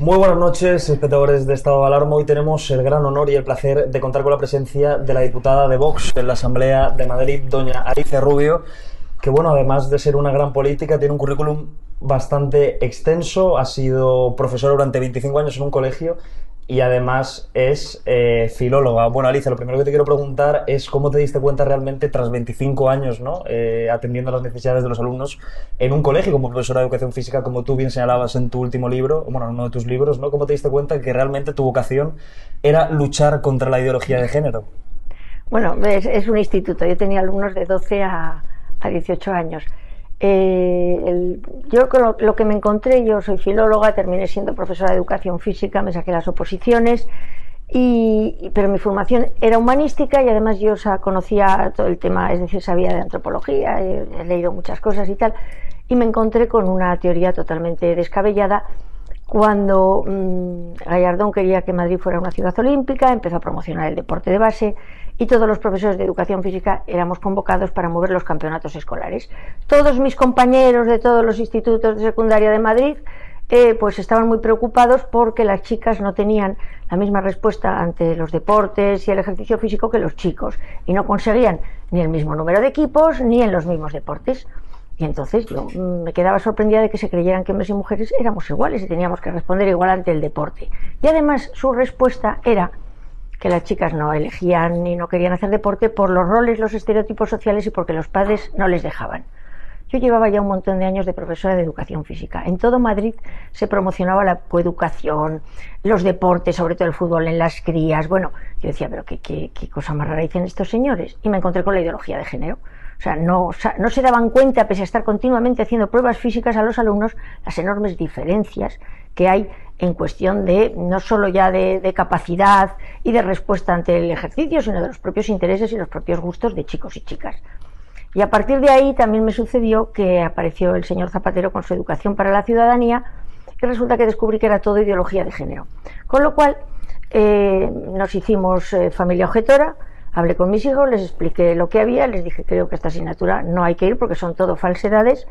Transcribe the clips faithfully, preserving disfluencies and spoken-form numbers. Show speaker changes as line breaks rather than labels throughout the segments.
Muy buenas noches, espectadores de Estado de Alarma. Hoy tenemos el gran honor y el placer de contar con la presencia de la diputada de Vox en la Asamblea de Madrid, doña Alicia Rubio, que, bueno, además de ser una gran política, tiene un currículum bastante extenso. Ha sido profesora durante veinticinco años en un colegio y además es eh, filóloga. Bueno, Alicia, lo primero que te quiero preguntar es cómo te diste cuenta realmente, tras veinticinco años, ¿no?, eh, atendiendo a las necesidades de los alumnos en un colegio como profesora de educación física, como tú bien señalabas en tu último libro, bueno, en uno de tus libros, ¿no? ¿Cómo te diste cuenta que realmente tu vocación era luchar contra la ideología de género?
Bueno, es, es un instituto. Yo tenía alumnos de doce a dieciocho años. Eh, el, yo lo, lo que me encontré, yo soy filóloga, terminé siendo profesora de educación física, me saqué las oposiciones, y, pero mi formación era humanística y además yo o sea, conocía todo el tema, es decir, sabía de antropología, he, he leído muchas cosas y tal, y me encontré con una teoría totalmente descabellada. Cuando mmm, Gallardón quería que Madrid fuera una ciudad olímpica, empezó a promocionar el deporte de base y todos los profesores de educación física éramos convocados para mover los campeonatos escolares. Todos mis compañeros de todos los institutos de secundaria de Madrid eh, pues estaban muy preocupados porque las chicas no tenían la misma respuesta ante los deportes y el ejercicio físico que los chicos, y no conseguían ni el mismo número de equipos ni en los mismos deportes. Y entonces yo me quedaba sorprendida de que se creyeran que hombres y mujeres éramos iguales y teníamos que responder igual ante el deporte. Y además su respuesta era que las chicas no elegían ni no querían hacer deporte por los roles, los estereotipos sociales y porque los padres no les dejaban. Yo llevaba ya un montón de años de profesora de educación física. En todo Madrid se promocionaba la coeducación, los deportes, sobre todo el fútbol en las crías. Bueno, yo decía, pero qué, qué, qué cosa más rara dicen estos señores. Y me encontré con la ideología de género. O sea, no, no se daban cuenta, pese a estar continuamente haciendo pruebas físicas a los alumnos, las enormes diferencias que hay en cuestión de, no solo ya de, de capacidad y de respuesta ante el ejercicio, sino de los propios intereses y los propios gustos de chicos y chicas. Y a partir de ahí también me sucedió que apareció el señor Zapatero con su Educación para la Ciudadanía, y resulta que descubrí que era todo ideología de género. Con lo cual eh, nos hicimos eh, familia objetora. Hablé con mis hijos, les expliqué lo que había, les dije, creo que esta asignatura no hay que ir porque son todo falsedades,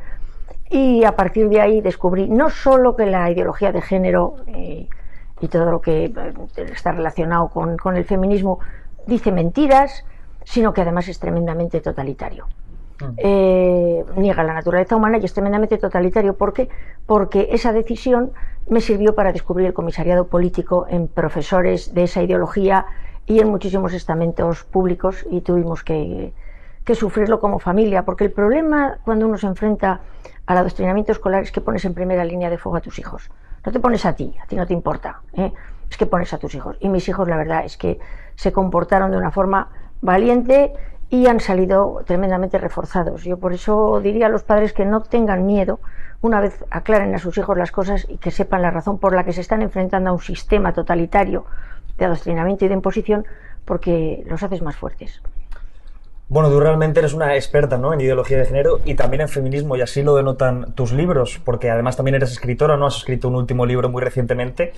y a partir de ahí descubrí no solo que la ideología de género eh, y todo lo que eh, está relacionado con, con el feminismo dice mentiras, sino que además es tremendamente totalitario. Eh, niega la naturaleza humana y es tremendamente totalitario. ¿Por qué? Porque esa decisión me sirvió para descubrir el comisariado político en profesores de esa ideología y en muchísimos estamentos públicos, y tuvimos que, que sufrirlo como familia, porque el problema cuando uno se enfrenta al adoctrinamiento escolar es que pones en primera línea de fuego a tus hijos. No te pones a ti, a ti no te importa, ¿eh? Es que pones a tus hijos. Y mis hijos, la verdad, es que se comportaron de una forma valiente y han salido tremendamente reforzados. Yo por eso diría a los padres que no tengan miedo, una vez aclaren a sus hijos las cosas y que sepan la razón por la que se están enfrentando a un sistema totalitario de adoctrinamiento y de imposición, porque los haces más fuertes.
Bueno, tú realmente eres una experta, ¿no?, en ideología de género y también en feminismo, y así lo denotan tus libros, porque además también eres escritora, ¿no? Has escrito un último libro muy recientemente.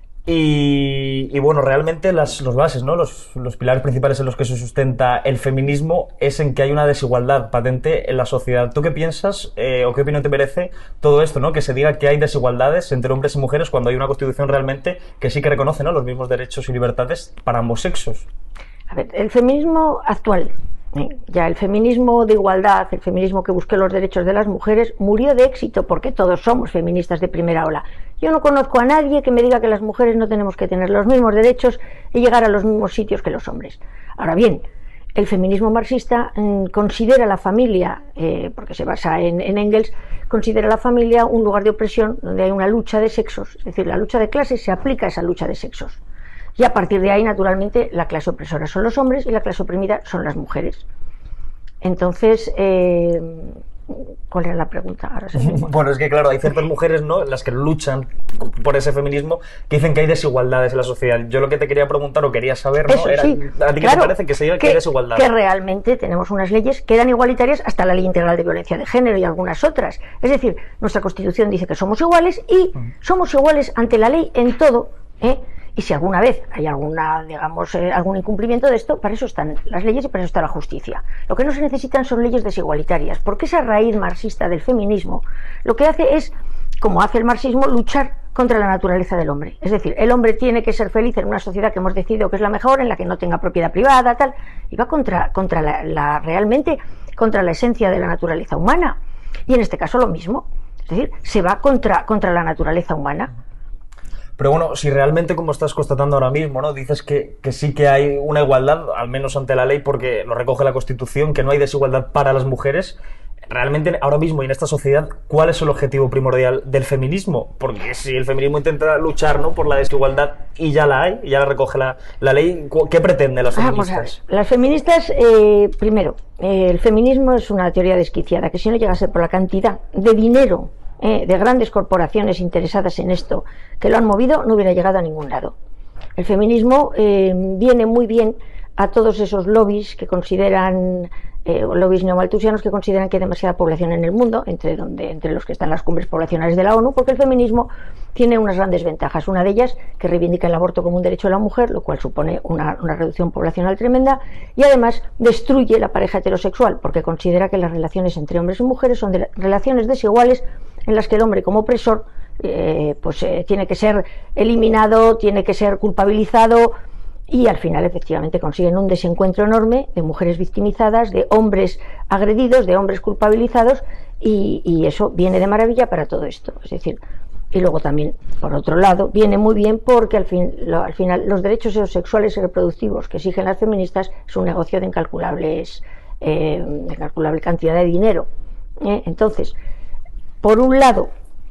Y, y bueno, realmente las los bases, ¿no?, los, los pilares principales en los que se sustenta el feminismo es en que hay una desigualdad patente en la sociedad. ¿Tú qué piensas eh, o qué opinión te merece todo esto, ¿no?, que se diga que hay desigualdades entre hombres y mujeres cuando hay una constitución realmente que sí que reconoce, ¿no?, los mismos derechos y libertades para ambos sexos?
A ver, el feminismo actual, ¿eh? ya el feminismo de igualdad, el feminismo que busque los derechos de las mujeres, murió de éxito porque todos somos feministas de primera ola. Yo no conozco a nadie que me diga que las mujeres no tenemos que tener los mismos derechos y llegar a los mismos sitios que los hombres. Ahora bien, el feminismo marxista mmm, considera la familia, eh, porque se basa en, en Engels, considera la familia un lugar de opresión donde hay una lucha de sexos, es decir, la lucha de clases se aplica a esa lucha de sexos. Y a partir de ahí, naturalmente, la clase opresora son los hombres y la clase oprimida son las mujeres. Entonces, eh, ¿cuál era la pregunta? Ahora se me...
Bueno, es que claro, hay ciertas mujeres, ¿no?, las que luchan por ese feminismo, que dicen que hay desigualdades en la sociedad. Yo lo que te quería preguntar o quería saber, ¿no?,
Eso,
era,
sí,
¿a ti qué
claro,
te parece que se diga que,
que
hay desigualdades?
Que realmente tenemos unas leyes que eran igualitarias, hasta la Ley Integral de Violencia de Género y algunas otras. Es decir, nuestra Constitución dice que somos iguales y uh-huh. somos iguales ante la ley en todo, ¿eh? Y si alguna vez hay alguna, digamos, eh, algún incumplimiento de esto, para eso están las leyes y para eso está la justicia. Lo que no se necesitan son leyes desigualitarias, porque esa raíz marxista del feminismo lo que hace es, como hace el marxismo, luchar contra la naturaleza del hombre. Es decir, el hombre tiene que ser feliz en una sociedad que hemos decidido que es la mejor, en la que no tenga propiedad privada, tal, y va contra, contra la, la realmente contra la esencia de la naturaleza humana. Y en este caso lo mismo. Es decir, se va contra, contra la naturaleza humana.
Pero bueno, si realmente, como estás constatando ahora mismo, ¿no? Dices que, que sí que hay una igualdad, al menos ante la ley, porque lo recoge la Constitución, que no hay desigualdad para las mujeres. Realmente, ahora mismo y en esta sociedad, ¿cuál es el objetivo primordial del feminismo? Porque si el feminismo intenta luchar, ¿no?, por la desigualdad y ya la hay, ya la recoge la, la ley, ¿qué pretenden las feministas?
Vamos a ver. Las feministas, eh, primero, eh, el feminismo es una teoría desquiciada, que si no llega a ser por la cantidad de dinero eh, de grandes corporaciones interesadas en esto que lo han movido, no hubiera llegado a ningún lado. El feminismo eh, viene muy bien a todos esos lobbies que consideran, eh, lobbies neomalthusianos que consideran que hay demasiada población en el mundo, entre, donde, entre los que están las cumbres poblacionales de la ONU, porque el feminismo tiene unas grandes ventajas. Una de ellas, que reivindica el aborto como un derecho de la mujer, lo cual supone una, una reducción poblacional tremenda, y además destruye la pareja heterosexual, porque considera que las relaciones entre hombres y mujeres son de, relaciones desiguales, en las que el hombre como opresor eh, pues eh, tiene que ser eliminado, tiene que ser culpabilizado, y al final efectivamente consiguen un desencuentro enorme de mujeres victimizadas, de hombres agredidos, de hombres culpabilizados, y, y eso viene de maravilla para todo esto. Es decir, y luego también, por otro lado, viene muy bien porque al, fin, lo, al final los derechos sexuales y reproductivos que exigen las feministas es un negocio de incalculables, eh, de incalculable cantidad de dinero. ¿eh? Entonces, por un lado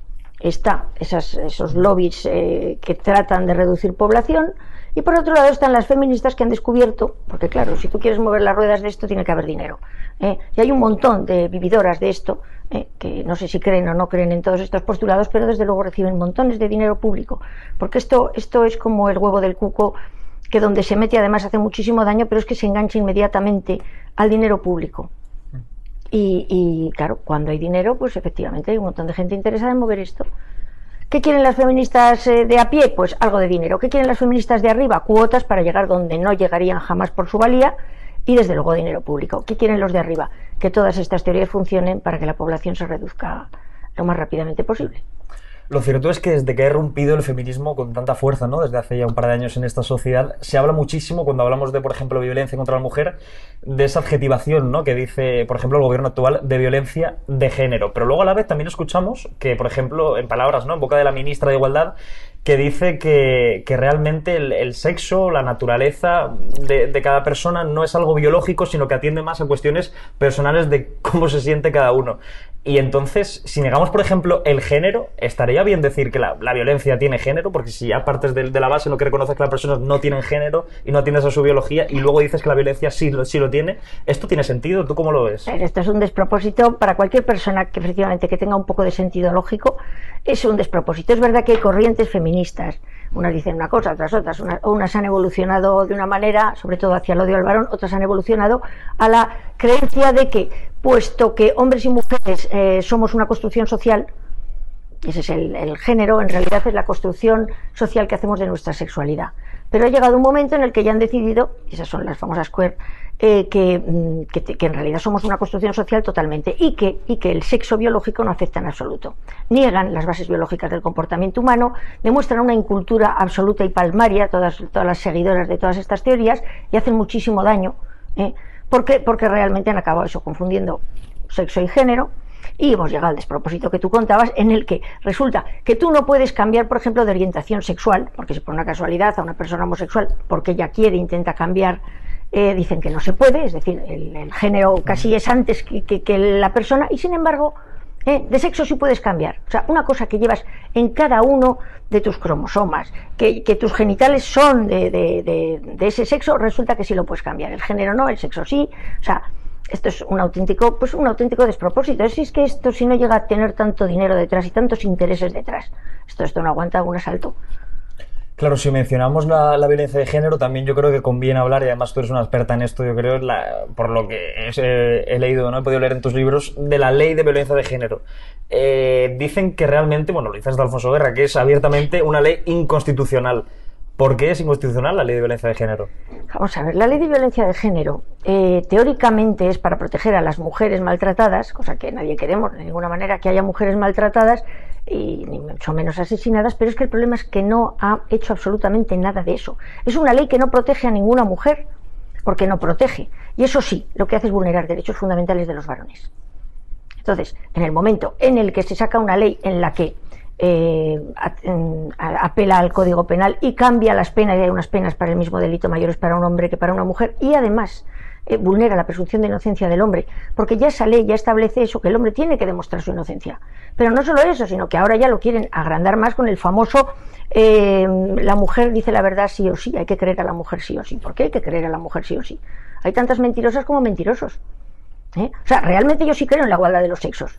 está esas, esos lobbies eh, que tratan de reducir población, y por otro lado están las feministas que han descubierto, porque claro, si tú quieres mover las ruedas de esto tiene que haber dinero, ¿eh? y hay un montón de vividoras de esto, ¿eh? que no sé si creen o no creen en todos estos postulados, pero desde luego reciben montones de dinero público, porque esto, esto es como el huevo del cuco, que donde se mete además hace muchísimo daño, pero es que se engancha inmediatamente al dinero público. Y, y claro, cuando hay dinero, pues efectivamente hay un montón de gente interesada en mover esto. ¿Qué quieren las feministas eh, de a pie? Pues algo de dinero. ¿Qué quieren las feministas de arriba? Cuotas para llegar donde no llegarían jamás por su valía, y desde luego dinero público. ¿Qué quieren los de arriba? Que todas estas teorías funcionen para que la población se reduzca lo más rápidamente posible.
Lo cierto es que desde que ha irrumpido el feminismo con tanta fuerza, ¿no?, desde hace ya un par de años en esta sociedad, se habla muchísimo, cuando hablamos de, por ejemplo, violencia contra la mujer, de esa adjetivación, ¿no?, que dice, por ejemplo, el gobierno actual, de violencia de género. Pero luego a la vez también escuchamos que, por ejemplo, en palabras, ¿no?, en boca de la ministra de Igualdad, que dice que, que realmente el, el sexo, la naturaleza de, de cada persona no es algo biológico, sino que atiende más a cuestiones personales de cómo se siente cada uno. Y entonces, si negamos, por ejemplo, el género, ¿estaría bien decir que la, la violencia tiene género? Porque si ya partes de, de la base, lo que reconoces que las personas no tienen género y no atiendes a su biología, y luego dices que la violencia sí, sí lo tiene, ¿esto tiene sentido? ¿Tú cómo lo ves?
Esto es un despropósito para cualquier persona que efectivamente que tenga un poco de sentido lógico. Es un despropósito. Es verdad que hay corrientes feministas, unas dicen una cosa, otras otras, unas, unas han evolucionado de una manera, sobre todo hacia el odio al varón, otras han evolucionado a la creencia de que, puesto que hombres y mujeres eh, somos una construcción social, ese es el, el género, en realidad es la construcción social que hacemos de nuestra sexualidad. Pero ha llegado un momento en el que ya han decidido, esas son las famosas queer, eh, que, que, que en realidad somos una construcción social totalmente, y que, y que el sexo biológico no afecta en absoluto. Niegan las bases biológicas del comportamiento humano, demuestran una incultura absoluta y palmaria, todas, todas las seguidoras de todas estas teorías, y hacen muchísimo daño, ¿eh? ¿Por qué? Porque realmente han acabado eso, confundiendo sexo y género, y hemos llegado al despropósito que tú contabas, en el que resulta que tú no puedes cambiar, por ejemplo, de orientación sexual, porque si por una casualidad a una persona homosexual, porque ella quiere, intenta cambiar, eh, dicen que no se puede, es decir, el, el género casi es antes que, que, que la persona, y sin embargo, eh, de sexo sí puedes cambiar. O sea, una cosa que llevas en cada uno de tus cromosomas, que, que tus genitales son de, de, de, de ese sexo, resulta que sí lo puedes cambiar. El género no, el sexo sí. O sea, esto es un auténtico, pues un auténtico despropósito. Es, es que esto, si no llega a tener tanto dinero detrás y tantos intereses detrás, esto, esto no aguanta un asalto.
Claro, si mencionamos la, la violencia de género, también yo creo que conviene hablar, y además tú eres una experta en esto, yo creo, la, por lo que es, eh, he leído, ¿no? He podido leer en tus libros, de la ley de violencia de género. Eh, dicen que realmente, bueno, lo dices de Alfonso Guerra, que es abiertamente una ley inconstitucional. ¿Por qué es inconstitucional la ley de violencia de género?
Vamos a ver, la ley de violencia de género eh, teóricamente es para proteger a las mujeres maltratadas, cosa que nadie queremos de ninguna manera, que haya mujeres maltratadas, y ni mucho menos asesinadas, pero es que el problema es que no ha hecho absolutamente nada de eso. Es una ley que no protege a ninguna mujer, porque no protege, y eso sí, lo que hace es vulnerar derechos fundamentales de los varones. Entonces, en el momento en el que se saca una ley en la que eh, apela al Código Penal y cambia las penas, y hay unas penas para el mismo delito mayores para un hombre que para una mujer, y además eh, vulnera la presunción de inocencia del hombre, porque ya esa ley ya establece eso, que el hombre tiene que demostrar su inocencia. Pero no solo eso, sino que ahora ya lo quieren agrandar más con el famoso eh, la mujer dice la verdad sí o sí, hay que creer a la mujer sí o sí. ¿Por qué hay que creer a la mujer sí o sí? Hay tantas mentirosas como mentirosos. ¿Eh? O sea, realmente yo sí creo en la igualdad de los sexos.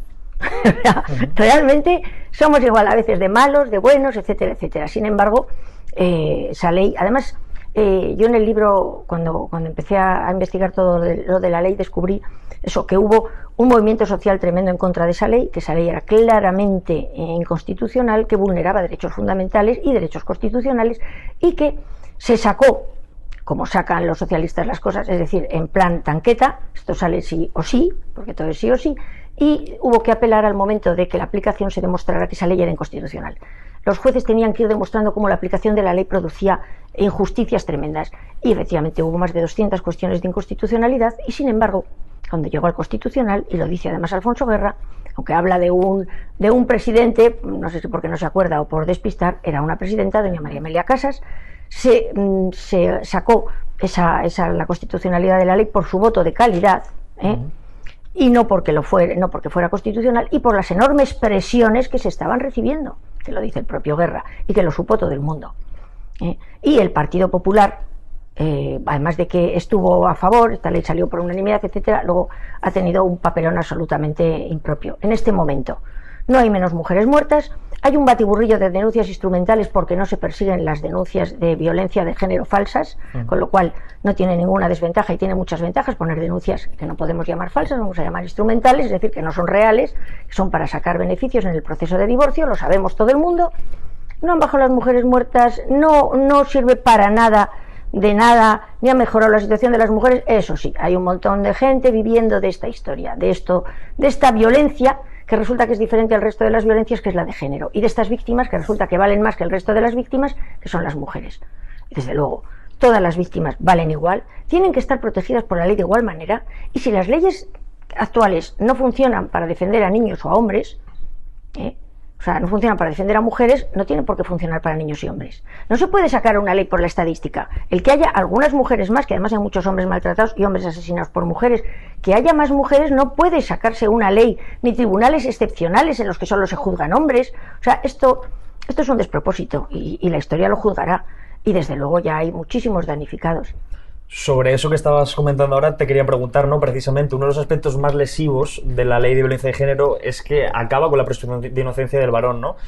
Realmente somos igual a veces de malos, de buenos, etcétera, etcétera. Sin embargo, eh, esa ley, además, eh, yo en el libro, cuando, cuando empecé a, a investigar todo de, lo de la ley, descubrí eso, que hubo un movimiento social tremendo en contra de esa ley, que esa ley era claramente inconstitucional, que vulneraba derechos fundamentales y derechos constitucionales, y que se sacó, como sacan los socialistas las cosas, es decir, en plan tanqueta, esto sale sí o sí, porque todo es sí o sí, y hubo que apelar al momento de que la aplicación se demostrara que esa ley era inconstitucional. Los jueces tenían que ir demostrando cómo la aplicación de la ley producía injusticias tremendas, y efectivamente hubo más de doscientas cuestiones de inconstitucionalidad, y sin embargo, cuando llegó al Constitucional, y lo dice además Alfonso Guerra, aunque habla de un, de un presidente, no sé si porque no se acuerda o por despistar, era una presidenta, doña María Amelia Casas, Se, se sacó esa, esa, la constitucionalidad de la ley por su voto de calidad, ¿eh? Uh-huh. Y no porque, lo fuera, no porque fuera constitucional, y por las enormes presiones que se estaban recibiendo, que lo dice el propio Guerra, y que lo supo todo el mundo. ¿eh? Y el Partido Popular, eh, además de que estuvo a favor, esta ley salió por unanimidad, etcétera, luego ha tenido un papelón absolutamente impropio. En este momento no hay menos mujeres muertas, hay un batiburrillo de denuncias instrumentales porque no se persiguen las denuncias de violencia de género falsas, uh-huh. con lo cual no tiene ninguna desventaja y tiene muchas ventajas poner denuncias que no podemos llamar falsas, vamos a llamar instrumentales, es decir, que no son reales, que son para sacar beneficios en el proceso de divorcio, lo sabemos todo el mundo. No han bajado las mujeres muertas, no, no sirve para nada, de nada, ni ha mejorado la situación de las mujeres. Eso sí, hay un montón de gente viviendo de esta historia, de esto, de esta violencia, que resulta que es diferente al resto de las violencias, que es la de género, y de estas víctimas que resulta que valen más que el resto de las víctimas, que son las mujeres. Desde luego, todas las víctimas valen igual, tienen que estar protegidas por la ley de igual manera, y si las leyes actuales no funcionan para defender a niños o a hombres, ¿eh? o sea, no funcionan para defender a mujeres, no tienen por qué funcionar para niños y hombres. No se puede sacar una ley por la estadística. El que haya algunas mujeres más, que además hay muchos hombres maltratados y hombres asesinados por mujeres, que haya más mujeres no puede sacarse una ley, ni tribunales excepcionales en los que solo se juzgan hombres. O sea, esto, esto es un despropósito y, y la historia lo juzgará. Y desde luego ya hay muchísimos damnificados.
Sobre eso que estabas comentando ahora, te quería preguntar, ¿no? Precisamente, uno de los aspectos más lesivos de la ley de violencia de género es que acaba con la presunción de inocencia del varón, ¿no?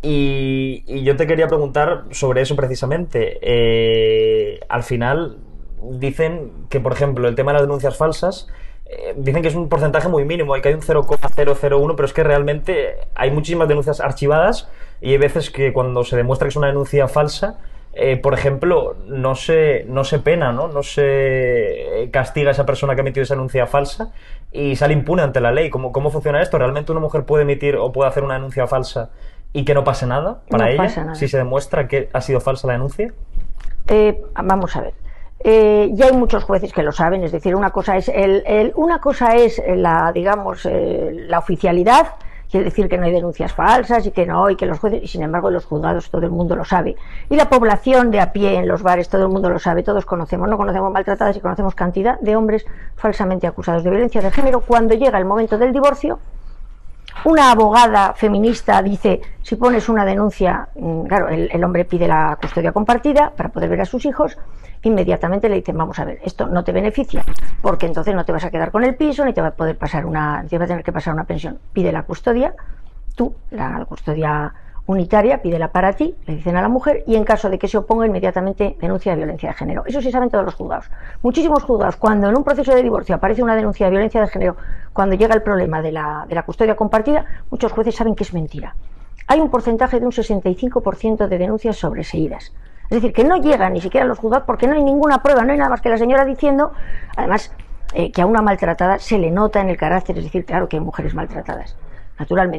Y, y yo te quería preguntar sobre eso precisamente. Eh, al final, dicen que, por ejemplo, el tema de las denuncias falsas, eh, dicen que es un porcentaje muy mínimo y que hay un cero coma cero cero uno, pero es que realmente hay muchísimas denuncias archivadas y hay veces que cuando se demuestra que es una denuncia falsa, Eh, por ejemplo, no se, no se pena, ¿no? No se castiga a esa persona que ha emitido esa denuncia falsa y sale impune ante la ley. ¿Cómo, cómo funciona esto? ¿Realmente una mujer puede emitir o puede hacer una denuncia falsa y que no pase nada para
no
ella
pasa nada.
si se demuestra que ha sido falsa la denuncia?
Eh, vamos a ver. Eh, ya hay muchos jueces que lo saben, es decir, una cosa es el, el, una cosa es la, digamos, eh, la oficialidad. Quiere decir que no hay denuncias falsas y que no, y que los jueces, y sin embargo en los juzgados todo el mundo lo sabe. Y la población de a pie en los bares, todo el mundo lo sabe, todos conocemos, no conocemos maltratadas y conocemos cantidad de hombres falsamente acusados de violencia de género. Cuando llega el momento del divorcio, una abogada feminista dice, si pones una denuncia, claro, el, el hombre pide la custodia compartida para poder ver a sus hijos, inmediatamente le dicen, vamos a ver, esto no te beneficia, porque entonces no te vas a quedar con el piso, ni te va a poder pasar una, ni te va a tener que pasar una pensión. Pide la custodia, tú, la, la custodia unitaria, pídela para ti, le dicen a la mujer, y en caso de que se oponga, inmediatamente denuncia de violencia de género. Eso sí saben todos los juzgados. Muchísimos juzgados, cuando en un proceso de divorcio aparece una denuncia de violencia de género, cuando llega el problema de la, de la custodia compartida, muchos jueces saben que es mentira. Hay un porcentaje de un sesenta y cinco por ciento de denuncias sobreseídas. Es decir, que no llegan ni siquiera a los juzgados porque no hay ninguna prueba, no hay nada más que la señora diciendo, además, eh, que a una maltratada se le nota en el carácter, es decir, claro que hay mujeres maltratadas, naturalmente,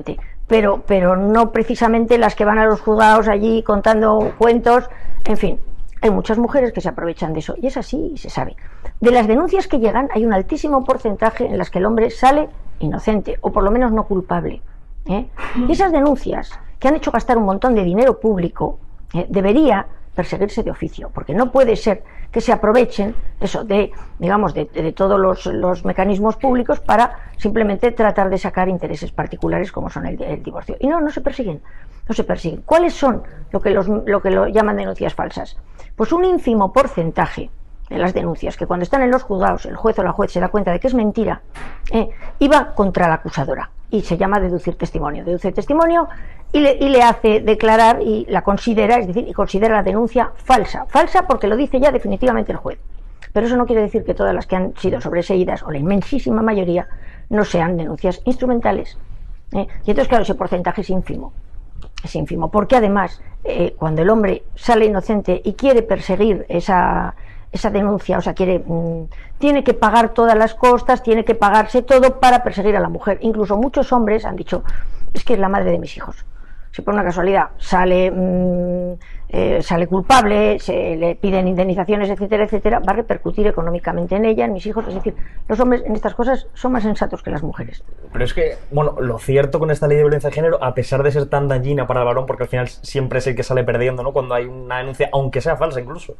pero, pero no precisamente las que van a los juzgados allí contando cuentos, en fin. Hay muchas mujeres que se aprovechan de eso, y es así y se sabe. De las denuncias que llegan, hay un altísimo porcentaje en las que el hombre sale inocente, o por lo menos no culpable, ¿eh? Y esas denuncias, que han hecho gastar un montón de dinero público, ¿eh? debería perseguirse de oficio, porque no puede ser que se aprovechen eso de, digamos, de, de todos los, los mecanismos públicos para simplemente tratar de sacar intereses particulares como son el, el divorcio. Y no, no se persiguen, no se persiguen. ¿Cuáles son lo que, los, lo que lo llaman denuncias falsas? Pues un ínfimo porcentaje de las denuncias, que cuando están en los juzgados el juez o la juez se da cuenta de que es mentira, eh, iba contra la acusadora, y se llama deducir testimonio. Deduce testimonio y le, y le hace declarar y la considera, es decir, y considera la denuncia falsa. Falsa porque lo dice ya definitivamente el juez. Pero eso no quiere decir que todas las que han sido sobreseídas, o la inmensísima mayoría, no sean denuncias instrumentales. ¿eh? Y entonces, claro, ese porcentaje es ínfimo. Es ínfimo, porque además, eh, cuando el hombre sale inocente y quiere perseguir esa... esa denuncia, o sea, quiere, mmm, tiene que pagar todas las costas, tiene que pagarse todo para perseguir a la mujer. Incluso muchos hombres han dicho, es que es la madre de mis hijos. Si por una casualidad sale, mmm, eh, sale culpable, se le piden indemnizaciones, etcétera, etcétera, va a repercutir económicamente en ella, en mis hijos. Es decir, los hombres en estas cosas son más sensatos que las mujeres.
Pero es que, bueno, lo cierto con esta ley de violencia de género, a pesar de ser tan dañina para el varón, porque al final siempre es el que sale perdiendo, ¿no?, cuando hay una denuncia, aunque sea falsa incluso,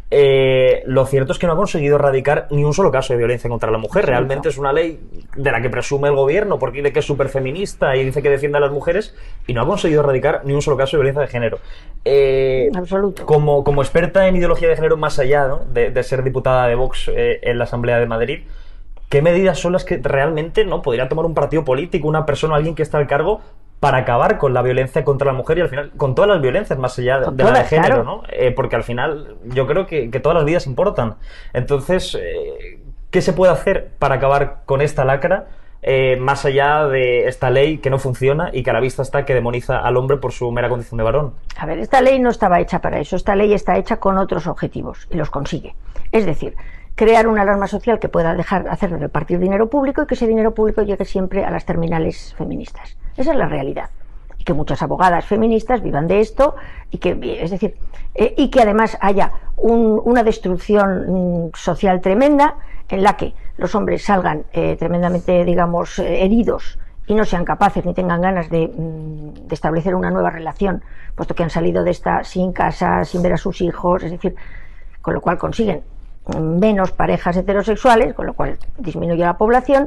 eh, lo cierto es que no ha conseguido erradicar ni un solo caso de violencia contra la mujer. Realmente es una ley de la que presume el gobierno, porque dice que es súper feminista y dice que defiende a las mujeres, y no ha conseguido erradicar ni un solo caso de violencia de género. Eh,
Absoluto.
Como, como experta en ideología de género, más allá, ¿no?, de, de ser diputada de Vox eh, en la Asamblea de Madrid, ¿qué medidas son las que realmente no podría tomar un partido político, una persona, alguien que está al cargo, para acabar con la violencia contra la mujer y al final con todas las violencias más allá de, de la de género, claro, ¿no? Eh, porque al final yo creo que, que todas las vidas importan. Entonces, eh, ¿qué se puede hacer para acabar con esta lacra? Eh, más allá de esta ley que no funciona y que a la vista está que demoniza al hombre por su mera condición de varón.
A ver, esta ley no estaba hecha para eso. Esta ley está hecha con otros objetivos y los consigue. Es decir, crear una alarma social que pueda dejar hacer de repartir dinero público y que ese dinero público llegue siempre a las terminales feministas. Esa es la realidad. Y que muchas abogadas feministas vivan de esto y que, es decir, eh, y que además haya un, una destrucción mm, social tremenda en la que los hombres salgan eh, tremendamente, digamos, eh, heridos y no sean capaces ni tengan ganas de, mm, de establecer una nueva relación, puesto que han salido de esta sin casa, sin ver a sus hijos, es decir, con lo cual consiguen menos parejas heterosexuales, con lo cual disminuye la población.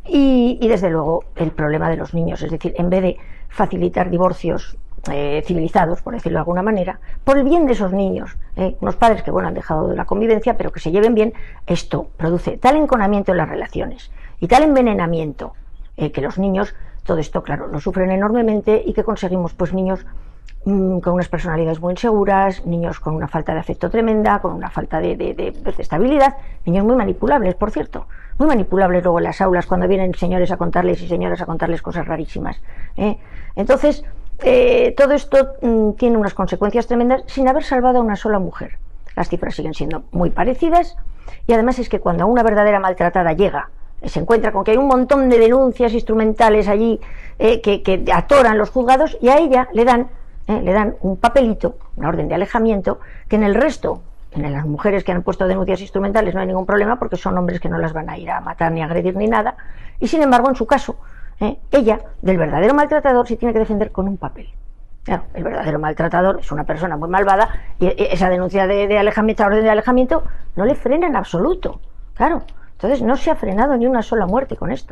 Y, y desde luego el problema de los niños, es decir, en vez de facilitar divorcios eh, civilizados, por decirlo de alguna manera, por el bien de esos niños, eh, unos padres que bueno han dejado de la convivencia, pero que se lleven bien, esto produce tal enconamiento en las relaciones y tal envenenamiento eh, que los niños, todo esto claro, lo sufren enormemente y que conseguimos pues niños mmm, con unas personalidades muy inseguras, niños con una falta de afecto tremenda, con una falta de, de, de, de estabilidad, niños muy manipulables, por cierto. Muy manipulables luego en las aulas cuando vienen señores a contarles y señoras a contarles cosas rarísimas. ¿eh? Entonces, eh, todo esto mm, tiene unas consecuencias tremendas sin haber salvado a una sola mujer. Las cifras siguen siendo muy parecidas y además es que cuando una verdadera maltratada llega, se encuentra con que hay un montón de denuncias instrumentales allí eh, que, que atoran los juzgados y a ella le dan, eh, le dan un papelito, una orden de alejamiento, que en el resto... En las mujeres que han puesto denuncias instrumentales no hay ningún problema porque son hombres que no las van a ir a matar ni a agredir ni nada, y sin embargo en su caso ¿eh? ella del verdadero maltratador se tiene que defender con un papel. Claro, el verdadero maltratador es una persona muy malvada y esa denuncia de, de alejamiento, orden de alejamiento no le frena en absoluto, claro. Entonces no se ha frenado ni una sola muerte con esto.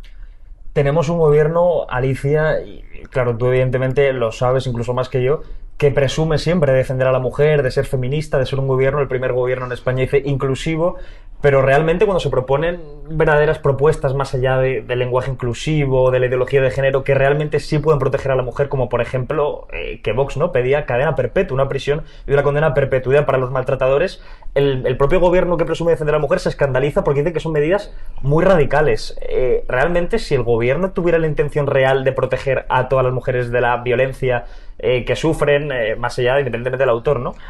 Tenemos un gobierno, Alicia, y claro, tú evidentemente lo sabes incluso más que yo, que presume siempre de defender a la mujer, de ser feminista, de ser un gobierno, el primer gobierno en España dice inclusivo, pero realmente cuando se proponen verdaderas propuestas más allá de, del lenguaje inclusivo, de la ideología de género, que realmente sí pueden proteger a la mujer, como por ejemplo eh, que Vox no pedía cadena perpetua, una prisión y una condena a perpetuidad para los maltratadores, el, el propio gobierno que presume defender a la mujer se escandaliza porque dice que son medidas muy radicales. Eh, realmente, si el gobierno tuviera la intención real de proteger a todas las mujeres de la violencia eh, que sufren, eh, más allá, independientemente del autor, ¿no?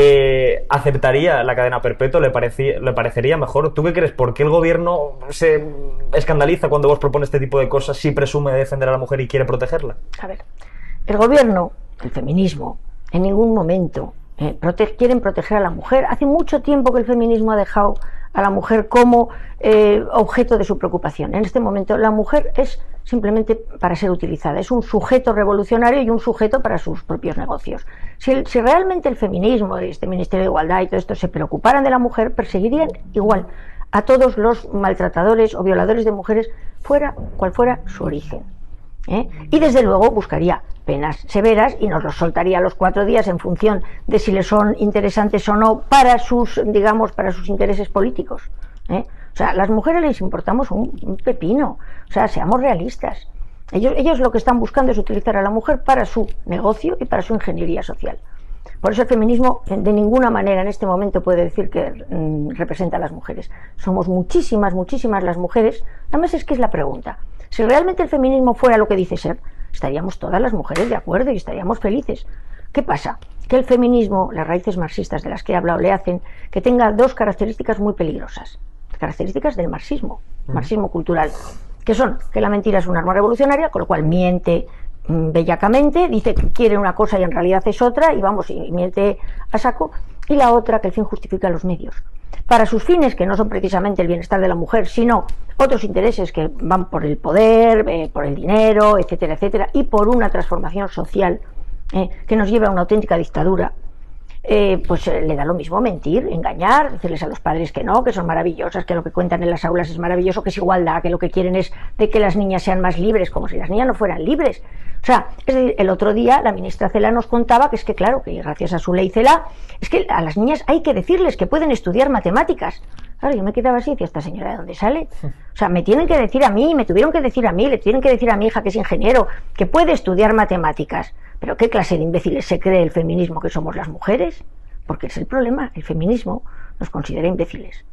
Eh, ¿aceptaría la cadena perpetua? ¿Le, parecía, ¿Le parecería mejor? ¿Tú qué crees? ¿Por qué el gobierno se escandaliza cuando vos propones este tipo de cosas si presume de defender a la mujer y quiere protegerla?
A ver, el gobierno, el feminismo, en ningún momento eh, prote- quieren proteger a la mujer. Hace mucho tiempo que el feminismo ha dejado a la mujer como eh, objeto de su preocupación. En este momento la mujer es simplemente para ser utilizada, es un sujeto revolucionario y un sujeto para sus propios negocios. Si, el, si realmente el feminismo, este Ministerio de Igualdad y todo esto se preocuparan de la mujer, perseguirían igual a todos los maltratadores o violadores de mujeres, fuera cual fuera su origen. ¿Eh? Y desde luego buscaría penas severas y nos los soltaría a los cuatro días en función de si les son interesantes o no para sus, digamos, para sus intereses políticos. ¿Eh? O sea, las mujeres les importamos un, un pepino. O sea, seamos realistas. Ellos, ellos lo que están buscando es utilizar a la mujer para su negocio y para su ingeniería social. Por eso el feminismo de ninguna manera en este momento puede decir que mm, representa a las mujeres. Somos muchísimas, muchísimas las mujeres. Además es que es la pregunta. Si realmente el feminismo fuera lo que dice ser, estaríamos todas las mujeres de acuerdo y estaríamos felices. ¿Qué pasa? Que el feminismo, las raíces marxistas de las que he hablado, le hacen que tenga dos características muy peligrosas. Características del marxismo, marxismo cultural, que son que la mentira es un arma revolucionaria, con lo cual miente mmm, bellacamente, dice que quiere una cosa y en realidad es otra, y vamos, y miente a saco. Y la otra, que el fin justifica los medios. Para sus fines, que no son precisamente el bienestar de la mujer, sino otros intereses que van por el poder, eh, por el dinero, etcétera, etcétera, y por una transformación social eh, que nos lleva a una auténtica dictadura. Eh, pues eh, le da lo mismo mentir, engañar, decirles a los padres que no, que son maravillosas, que lo que cuentan en las aulas es maravilloso, que es igualdad, que lo que quieren es de que las niñas sean más libres, como si las niñas no fueran libres. O sea, es decir, el otro día la ministra Celaá nos contaba que es que claro, que gracias a su ley Celaá, es que a las niñas hay que decirles que pueden estudiar matemáticas. Claro, yo me quedaba así y decía, ¿esta señora de dónde sale? O sea, me tienen que decir a mí, me tuvieron que decir a mí, le tienen que decir a mi hija que es ingeniero, que puede estudiar matemáticas. ¿Pero qué clase de imbéciles se cree el feminismo que somos las mujeres? Porque es el problema, el feminismo nos considera imbéciles.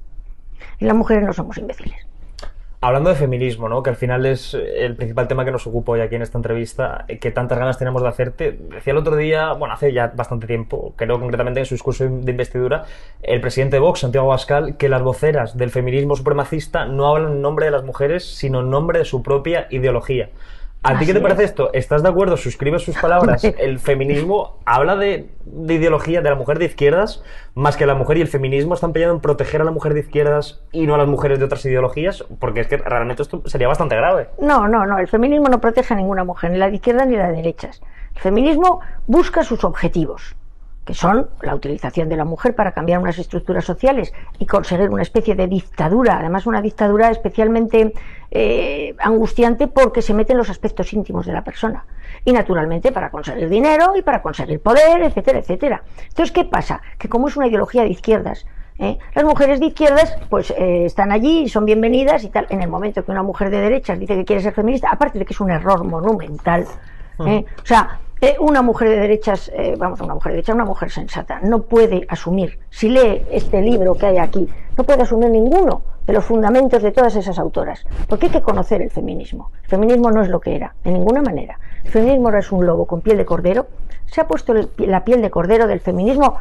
Y las mujeres no somos imbéciles.
Hablando de feminismo, ¿no? Que al final es el principal tema que nos ocupa hoy aquí en esta entrevista, que tantas ganas tenemos de hacerte. Decía el otro día, bueno, hace ya bastante tiempo, creo concretamente en su discurso de investidura, el presidente de Vox, Santiago Abascal, que las voceras del feminismo supremacista no hablan en nombre de las mujeres, sino en nombre de su propia ideología. ¿A ti qué te parece esto? ¿Estás de acuerdo? ¿Suscribes sus palabras? El feminismo habla de, de ideología de la mujer de izquierdas, más que la mujer, y el feminismo está empeñado en proteger a la mujer de izquierdas y no a las mujeres de otras ideologías, porque es que realmente esto sería bastante grave.
No, no, no, el feminismo no protege a ninguna mujer, ni la de izquierdas ni la de derechas. El feminismo busca sus objetivos, que son la utilización de la mujer para cambiar unas estructuras sociales y conseguir una especie de dictadura, además una dictadura especialmente eh, angustiante porque se mete en los aspectos íntimos de la persona y naturalmente para conseguir dinero y para conseguir poder, etcétera, etcétera. Entonces, ¿qué pasa? Que como es una ideología de izquierdas, ¿eh? las mujeres de izquierdas pues eh, están allí y son bienvenidas y tal. En el momento que una mujer de derechas dice que quiere ser feminista, aparte de que es un error monumental, ¿eh? o sea, Eh, una mujer de derechas, eh, vamos, una mujer de derechas, una mujer sensata, no puede asumir, si lee este libro que hay aquí, no puede asumir ninguno de los fundamentos de todas esas autoras, porque hay que conocer el feminismo. El feminismo no es lo que era, de ninguna manera. El feminismo ahora es un lobo con piel de cordero, se ha puesto la piel de cordero del feminismo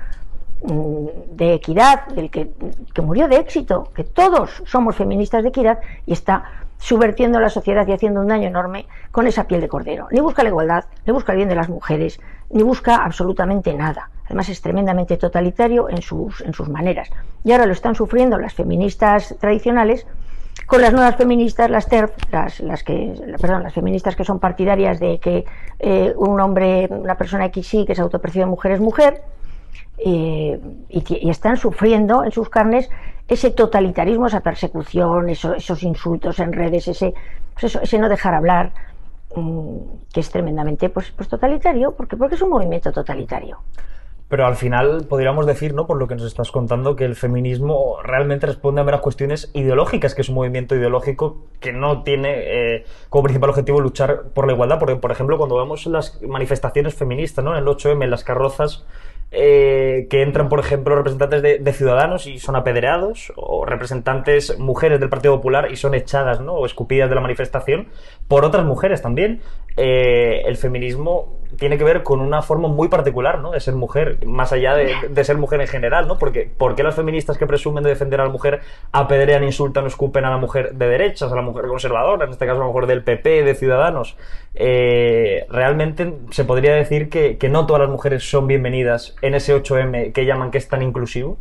de equidad, del que, que murió de éxito, que todos somos feministas de equidad, y está subvertiendo la sociedad y haciendo un daño enorme con esa piel de cordero. Ni busca la igualdad, ni busca el bien de las mujeres, ni busca absolutamente nada. Además es tremendamente totalitario en sus, en sus maneras. Y ahora lo están sufriendo las feministas tradicionales con las nuevas feministas, las T E R F, las, las, que, perdón, las feministas que son partidarias de que eh, un hombre, una persona X Y que se autopercibe mujer es mujer, Eh, y, y están sufriendo en sus carnes ese totalitarismo, esa persecución, eso, esos insultos en redes, ese, pues eso, ese no dejar hablar, mmm, que es tremendamente pues, pues totalitario, porque, porque es un movimiento totalitario.
Pero al final podríamos decir, ¿no?, por lo que nos estás contando, que el feminismo realmente responde a meras cuestiones ideológicas, que es un movimiento ideológico que no tiene eh, como principal objetivo luchar por la igualdad, porque, por ejemplo, cuando vemos las manifestaciones feministas, ¿no?, en el ocho eme, en las carrozas, eh, que entran, por ejemplo, representantes de, de Ciudadanos y son apedreados, o representantes mujeres del Partido Popular y son echadas, ¿no?, o escupidas de la manifestación por otras mujeres también. Eh, el feminismo tiene que ver con una forma muy particular, ¿no?, de ser mujer, más allá de, de ser mujer en general, ¿no? Porque ¿por qué las feministas que presumen de defender a la mujer apedrean, insultan o escupen a la mujer de derechas, a la mujer conservadora, en este caso a la mujer del P P, de Ciudadanos? Eh, realmente se podría decir que, que no todas las mujeres son bienvenidas en ese ocho eme que llaman que es tan inclusivo.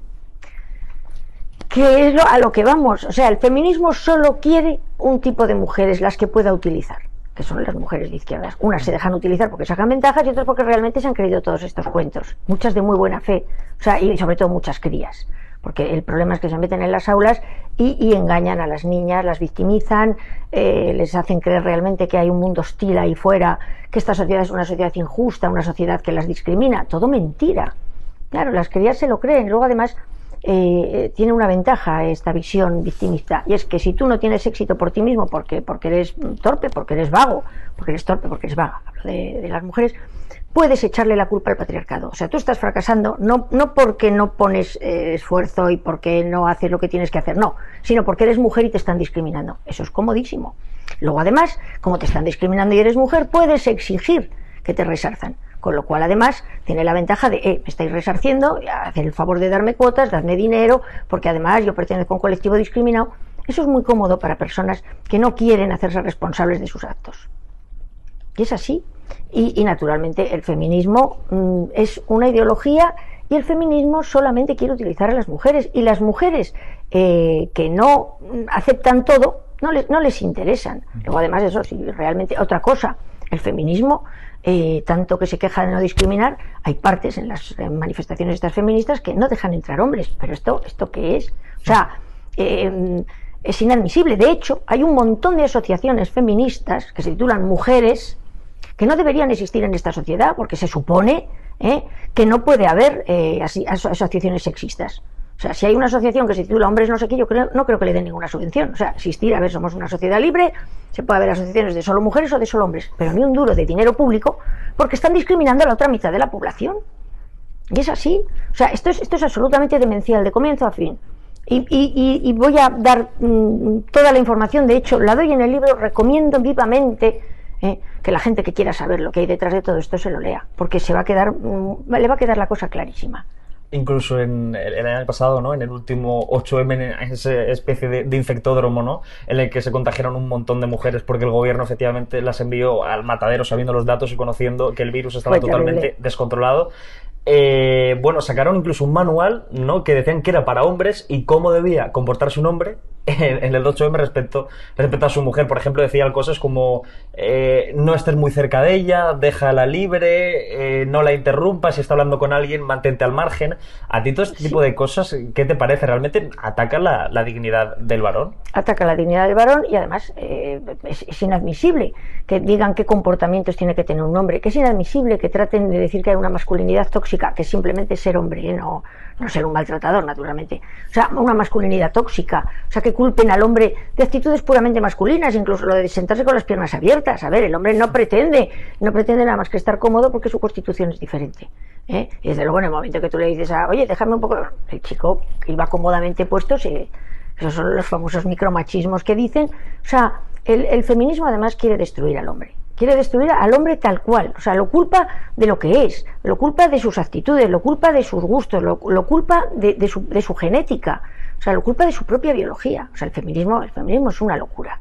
Que es lo, a lo que vamos. O sea, el feminismo solo quiere un tipo de mujeres, las que pueda utilizar, que son las mujeres de izquierdas. Unas se dejan utilizar porque sacan ventajas y otras porque realmente se han creído todos estos cuentos. Muchas de muy buena fe, o sea, y sobre todo muchas crías. Porque el problema es que se meten en las aulas y, y engañan a las niñas, las victimizan, eh, les hacen creer realmente que hay un mundo hostil ahí fuera, que esta sociedad es una sociedad injusta, una sociedad que las discrimina. Todo mentira. Claro, las crías se lo creen. Luego, además, eh, tiene una ventaja esta visión victimista, y es que si tú no tienes éxito por ti mismo, porque, porque eres torpe, porque eres vago, porque eres torpe, porque eres vaga, hablo de, de las mujeres, puedes echarle la culpa al patriarcado. O sea, tú estás fracasando no, no porque no pones eh, esfuerzo y porque no haces lo que tienes que hacer, no, sino porque eres mujer y te están discriminando. Eso es comodísimo. Luego, además, como te están discriminando y eres mujer, puedes exigir que te resarzan. Con lo cual, además, tiene la ventaja de, eh, me estáis resarciendo, haced el favor de darme cuotas, dadme dinero, porque además yo pertenezco a un colectivo discriminado. Eso es muy cómodo para personas que no quieren hacerse responsables de sus actos. Y es así. Y, y naturalmente el feminismo mmm, es una ideología, y el feminismo solamente quiere utilizar a las mujeres, y las mujeres eh, que no aceptan todo no les, no les interesan. Luego, además de eso, si realmente otra cosa, el feminismo, eh, tanto que se queja de no discriminar, hay partes en las en manifestaciones estas feministas que no dejan entrar hombres. Pero esto, ¿esto qué es? O sea, eh, es inadmisible. De hecho, hay un montón de asociaciones feministas que se titulan mujeres, que no deberían existir en esta sociedad, porque se supone eh, que no puede haber eh, así, aso asociaciones sexistas. O sea, si hay una asociación que se titula hombres no sé qué, yo creo, no creo que le den ninguna subvención. O sea, existir, a ver, somos una sociedad libre, se puede haber asociaciones de solo mujeres o de solo hombres, pero ni un duro de dinero público, porque están discriminando a la otra mitad de la población. Y es así. O sea, esto es, esto es absolutamente demencial, de comienzo a fin. Y, y, y voy a dar mmm, toda la información, de hecho, la doy en el libro, recomiendo vivamente eh, que la gente que quiera saber lo que hay detrás de todo esto se lo lea, porque se va a quedar, mmm, le va a quedar la cosa clarísima.
Incluso en el, el año pasado, ¿no?, en el último ocho eme, en esa especie de, de infectódromo, ¿no?, en el que se contagiaron un montón de mujeres porque el gobierno efectivamente las envió al matadero sabiendo los datos y conociendo que el virus estaba Fue totalmente terrible. descontrolado. Eh, bueno, sacaron incluso un manual, ¿no?, que decían que era para hombres y cómo debía comportarse un hombre en, en el ocho eme respecto, respecto a su mujer. Por ejemplo, decían cosas como eh, no estés muy cerca de ella, déjala libre, eh, no la interrumpas, si está hablando con alguien, mantente al margen. A ti todo este tipo de cosas, ¿qué te parece? ¿Realmente ataca la, la dignidad del varón?
Ataca la dignidad del varón, y además eh, es, es inadmisible que digan qué comportamientos tiene que tener un hombre, que es inadmisible que traten de decir que hay una masculinidad tóxica, que es simplemente ser hombre, ¿eh? no, no ser un maltratador, naturalmente. O sea, una masculinidad tóxica, o sea, que culpen al hombre de actitudes puramente masculinas, incluso lo de sentarse con las piernas abiertas. A ver, el hombre no pretende, no pretende nada más que estar cómodo porque su constitución es diferente, ¿eh? Y desde luego en el momento que tú le dices a, oye, déjame un poco, el chico que iba cómodamente puesto, se, esos son los famosos micromachismos que dicen. O sea, el, el feminismo además quiere destruir al hombre. Quiere destruir al hombre tal cual, o sea, lo culpa de lo que es, lo culpa de sus actitudes, lo culpa de sus gustos, lo, lo culpa de, de, su, de su genética, o sea, lo culpa de su propia biología. O sea, el feminismo, el feminismo es una locura.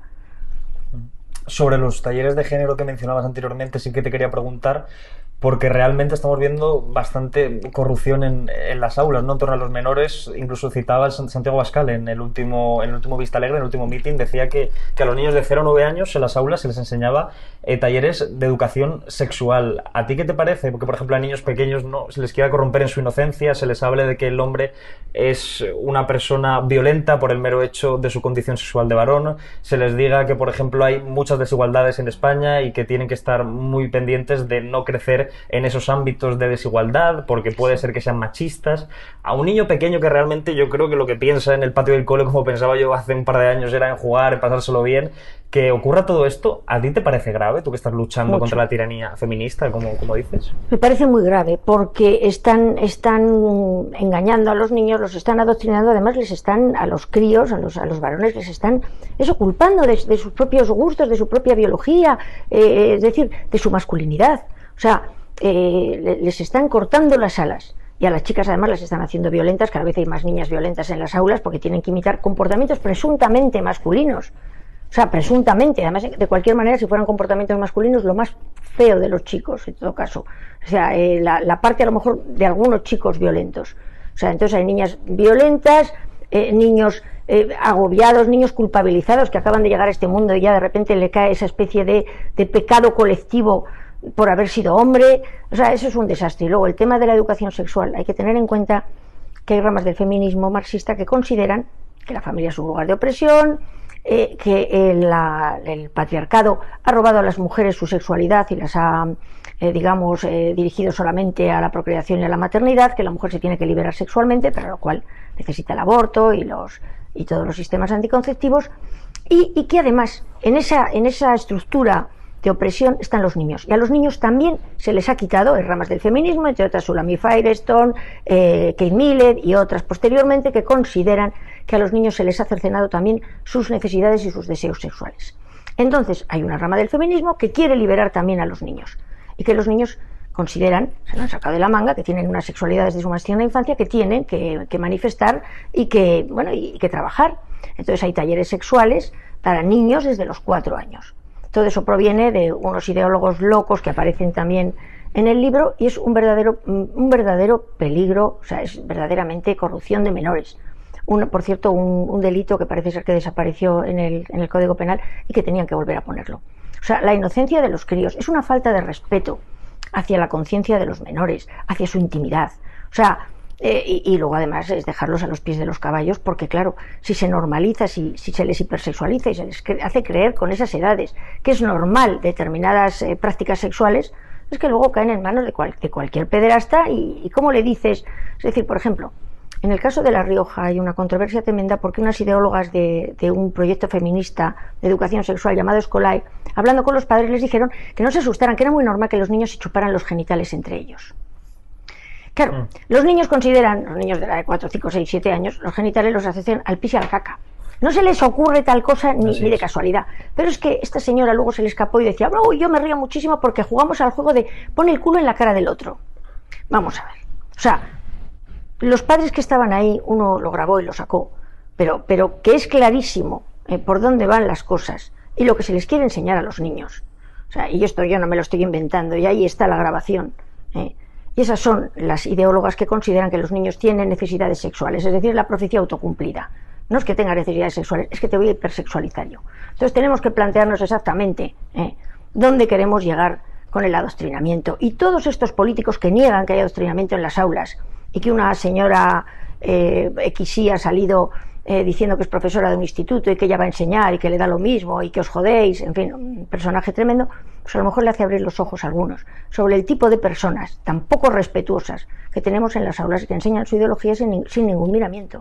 Sobre los talleres de género que mencionabas anteriormente, sí que te quería preguntar, porque realmente estamos viendo bastante corrupción en, en las aulas, ¿no?, en torno a los menores. Incluso citaba Santiago Abascal en el último, en el último Vista Alegre, en el último meeting, decía que, que a los niños de cero a nueve años en las aulas se les enseñaba eh, talleres de educación sexual. ¿A ti qué te parece? Porque, por ejemplo, a niños pequeños no se les quiera corromper en su inocencia, se les hable de que el hombre es una persona violenta por el mero hecho de su condición sexual de varón, se les diga que, por ejemplo, hay muchas desigualdades en España y que tienen que estar muy pendientes de no crecer ser en esos ámbitos de desigualdad, porque puede ser que sean machistas. A un niño pequeño que realmente yo creo que lo que piensa en el patio del cole, como pensaba yo hace un par de años, era en jugar, en pasárselo bien. Que ocurra todo esto, ¿a ti te parece grave, tú que estás luchando Mucho. contra la tiranía feminista, como, como dices?
Me parece muy grave, porque están, están engañando a los niños, los están adoctrinando, además les están, a los críos, a los, a los varones, les están eso, culpando de, de sus propios gustos, de su propia biología, eh, es decir, de su masculinidad. O sea, eh, les están cortando las alas. Y a las chicas además las están haciendo violentas, cada vez hay más niñas violentas en las aulas porque tienen que imitar comportamientos presuntamente masculinos. O sea, presuntamente, además de cualquier manera, si fueran comportamientos masculinos, lo más feo de los chicos, en todo caso. O sea, eh, la, la parte a lo mejor de algunos chicos violentos. O sea, entonces hay niñas violentas, eh, niños eh, agobiados, niños culpabilizados que acaban de llegar a este mundo y ya de repente le cae esa especie de, de pecado colectivo por haber sido hombre. O sea, eso es un desastre. Y luego el tema de la educación sexual, hay que tener en cuenta que hay ramas del feminismo marxista que consideran que la familia es un lugar de opresión, Eh, que el, la, el patriarcado ha robado a las mujeres su sexualidad y las ha, eh, digamos, eh, dirigido solamente a la procreación y a la maternidad, que la mujer se tiene que liberar sexualmente, para lo cual necesita el aborto y, los, y todos los sistemas anticonceptivos, y, y que además en esa, en esa estructura de opresión están los niños, y a los niños también se les ha quitado, en ramas del feminismo, entre otras Sulamit Firestone, eh, Kate Millett y otras posteriormente, que consideran que a los niños se les ha cercenado también sus necesidades y sus deseos sexuales. Entonces hay una rama del feminismo que quiere liberar también a los niños, y que los niños consideran, se lo han sacado de la manga, que tienen una sexualidad desde su más tierna infancia, que tienen que, que manifestar y que, bueno, y, y que trabajar. Entonces hay talleres sexuales para niños desde los cuatro años. Todo eso proviene de unos ideólogos locos que aparecen también en el libro, y es un verdadero, un verdadero peligro, o sea, es verdaderamente corrupción de menores. Un, por cierto, un, un delito que parece ser que desapareció en el, en el Código Penal y que tenían que volver a ponerlo. O sea, la inocencia de los críos es una falta de respeto hacia la conciencia de los menores, hacia su intimidad. O sea, eh, y, y luego además es dejarlos a los pies de los caballos, porque claro, si se normaliza, si, si se les hipersexualiza y se les cre hace creer con esas edades que es normal determinadas eh, prácticas sexuales, es que luego caen en manos de, cual, de cualquier pederasta. Y, y ¿cómo le dices? Es decir, por ejemplo, en el caso de La Rioja hay una controversia tremenda porque unas ideólogas de, de un proyecto feminista de educación sexual llamado Escolai, hablando con los padres, les dijeron que no se asustaran, que era muy normal que los niños se chuparan los genitales entre ellos. Claro, mm. los niños consideran, los niños de la de cuatro, cinco, seis, siete años, los genitales los asocian al pis y a la caca. No se les ocurre tal cosa ni, ni de casualidad. Pero es que esta señora luego se le escapó y decía, oh, yo me río muchísimo porque jugamos al juego de pon el culo en la cara del otro. Vamos a ver. O sea, los padres que estaban ahí, uno lo grabó y lo sacó, pero, pero que es clarísimo eh, por dónde van las cosas y lo que se les quiere enseñar a los niños. O sea, y esto yo no me lo estoy inventando, y ahí está la grabación. Eh. Y esas son las ideólogas que consideran que los niños tienen necesidades sexuales, es decir, la profecía autocumplida. No es que tenga necesidades sexuales, es que te voy a hipersexualizar yo. Entonces tenemos que plantearnos exactamente eh, dónde queremos llegar con el adoctrinamiento. Y todos estos políticos que niegan que hay adoctrinamiento en las aulas, y que una señora eh, X Y ha salido eh, diciendo que es profesora de un instituto y que ella va a enseñar y que le da lo mismo y que os jodéis, en fin, un personaje tremendo, pues a lo mejor le hace abrir los ojos a algunos sobre el tipo de personas tan poco respetuosas que tenemos en las aulas y que enseñan su ideología sin, sin ningún miramiento.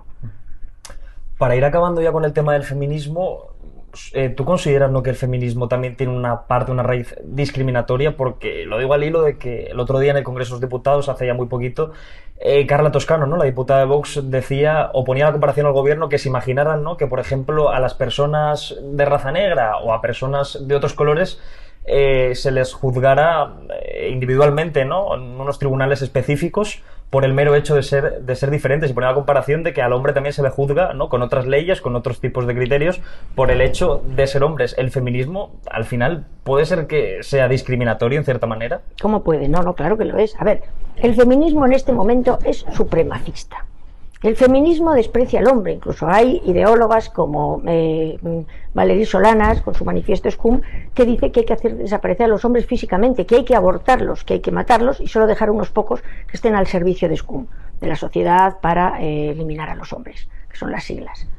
Para ir acabando ya con el tema del feminismo, eh, ¿tú consideras, ¿no?, que el feminismo también tiene una parte, una raíz discriminatoria? Porque lo digo al hilo de que el otro día en el Congreso de los Diputados, hace ya muy poquito, eh, Carla Toscano, ¿no?, la diputada de Vox, decía o ponía la comparación al gobierno que se imaginaran, ¿no?, que por ejemplo a las personas de raza negra o a personas de otros colores eh, se les juzgara eh, individualmente, ¿no?, en unos tribunales específicos por el mero hecho de ser, de ser diferentes, y poner la comparación de que al hombre también se le juzga, ¿no?, con otras leyes, con otros tipos de criterios, por el hecho de ser hombres. ¿El feminismo, al final, puede ser que sea discriminatorio en cierta manera?
¿Cómo puede? No, no, claro que lo es. A ver, el feminismo en este momento es supremacista. El feminismo desprecia al hombre. Incluso hay ideólogas como eh, Valerie Solanas, con su manifiesto Scum, que dice que hay que hacer desaparecer a los hombres físicamente, que hay que abortarlos, que hay que matarlos y solo dejar unos pocos que estén al servicio de Scum, de la sociedad, para eh, eliminar a los hombres, que son las siglas.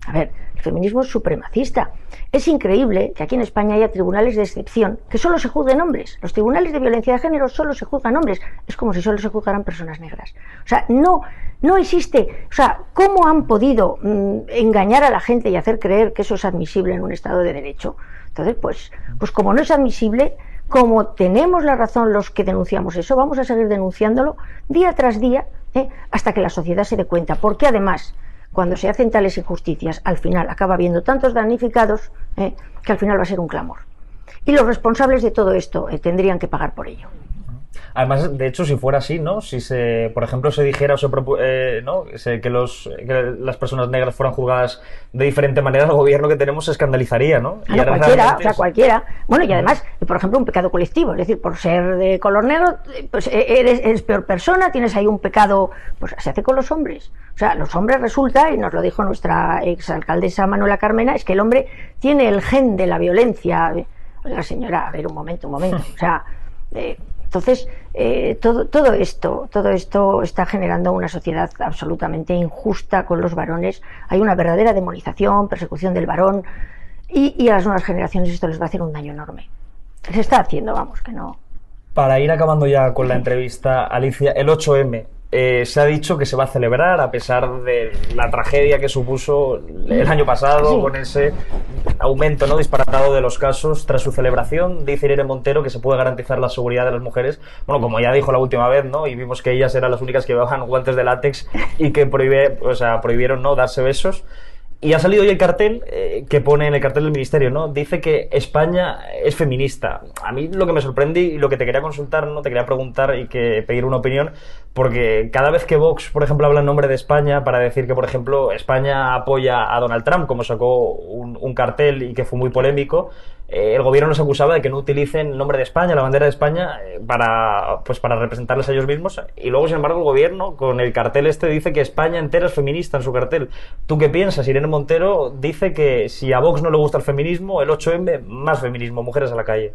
A ver, el feminismo es supremacista. Es increíble que aquí en España haya tribunales de excepción que solo se juzguen hombres. Los tribunales de violencia de género solo se juzgan hombres. Es como si solo se juzgaran personas negras. O sea, no, no existe. O sea, ¿cómo han podido mmm, engañar a la gente y hacer creer que eso es admisible en un Estado de Derecho? Entonces, pues, pues como no es admisible, como tenemos la razón los que denunciamos eso, vamos a seguir denunciándolo día tras día, ¿eh? hasta que la sociedad se dé cuenta. Porque además, cuando se hacen tales injusticias, al final acaba habiendo tantos damnificados eh, que al final va a ser un clamor. Y los responsables de todo esto eh, tendrían que pagar por ello.
Además, de hecho, si fuera así, ¿no? Si se, por ejemplo, se dijera o se eh, ¿no? se, que, los, que las personas negras fueran juzgadas de diferente manera, el gobierno que tenemos se escandalizaría, ¿no?
Ah, no, cualquiera, o sea, cualquiera. Bueno, y además, por ejemplo, un pecado colectivo, es decir, por ser de color negro, pues eres, eres peor persona, tienes ahí un pecado, pues se hace con los hombres. O sea, los hombres resulta, y nos lo dijo nuestra exalcaldesa Manuela Carmena, es que el hombre tiene el gen de la violencia. Oiga, señora, a ver, un momento, un momento, o sea... Eh, Entonces, eh, todo, todo esto, todo esto está generando una sociedad absolutamente injusta con los varones. Hay una verdadera demonización, persecución del varón, y, y a las nuevas generaciones esto les va a hacer un daño enorme. Se está haciendo, vamos, que no.
Para ir acabando ya con la entrevista, Alicia, el ocho eme. Eh, se ha dicho que se va a celebrar a pesar de la tragedia que supuso el año pasado, sí, con ese aumento, ¿no?, disparatado de los casos. Tras su celebración, dice Irene Montero que se puede garantizar la seguridad de las mujeres. Bueno, como ya dijo la última vez, ¿no?, y vimos que ellas eran las únicas que llevaban guantes de látex y que prohíbe, o sea, prohibieron, ¿no?, darse besos. Y ha salido hoy el cartel eh, que pone en el cartel del ministerio, ¿no? Dice que España es feminista. A mí lo que me sorprende y lo que te quería consultar, ¿no?, te quería preguntar y que pedir una opinión, porque cada vez que Vox, por ejemplo, habla en nombre de España para decir que, por ejemplo, España apoya a Donald Trump, como sacó un, un cartel y que fue muy polémico, eh, el gobierno nos acusaba de que no utilicen el nombre de España, la bandera de España, eh, para, pues, para representarles a ellos mismos. Y luego, sin embargo, el gobierno, con el cartel este, dice que España entera es feminista en su cartel. ¿Tú qué piensas? Irene Montero dice que si a Vox no le gusta el feminismo, el ocho eme, más feminismo, mujeres a la calle.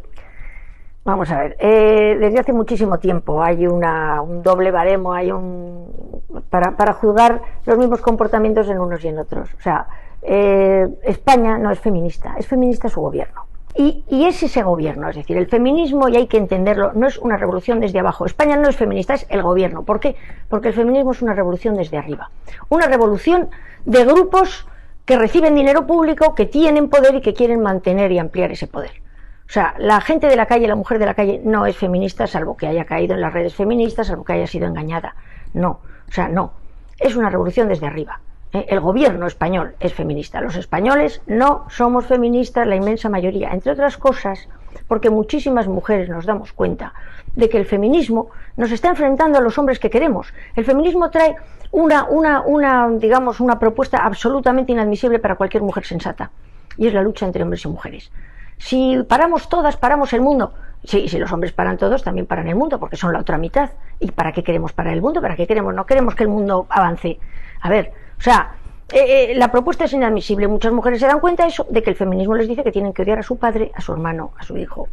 Vamos a ver, eh, desde hace muchísimo tiempo hay una, un doble baremo, hay un para, para juzgar los mismos comportamientos en unos y en otros. O sea, eh, España no es feminista, es feminista su gobierno. Y, y es ese gobierno, es decir, el feminismo, y hay que entenderlo, no es una revolución desde abajo. España no es feminista, es el gobierno. ¿Por qué? Porque el feminismo es una revolución desde arriba. Una revolución de grupos que reciben dinero público, que tienen poder y que quieren mantener y ampliar ese poder. O sea, la gente de la calle, la mujer de la calle no es feminista, salvo que haya caído en las redes feministas, salvo que haya sido engañada. No, o sea, no. Es una revolución desde arriba. El gobierno español es feminista. Los españoles no somos feministas, la inmensa mayoría, entre otras cosas porque muchísimas mujeres nos damos cuenta de que el feminismo nos está enfrentando a los hombres que queremos. El feminismo trae una, una, una, digamos, una propuesta absolutamente inadmisible para cualquier mujer sensata, y es la lucha entre hombres y mujeres. Si paramos todas, paramos el mundo. Sí, si los hombres paran todos, también paran el mundo, porque son la otra mitad. ¿Y para qué queremos parar el mundo? ¿Para qué queremos? No queremos que el mundo avance. A ver, o sea, eh, eh, la propuesta es inadmisible. Muchas mujeres se dan cuenta de eso, de que el feminismo les dice que tienen que odiar a su padre, a su hermano, a su hijo.